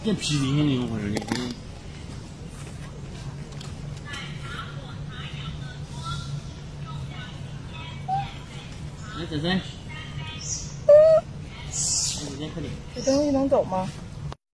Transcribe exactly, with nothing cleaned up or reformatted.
这皮鳞的你我说你。来，仔仔。仔仔快点。 这东西能走吗？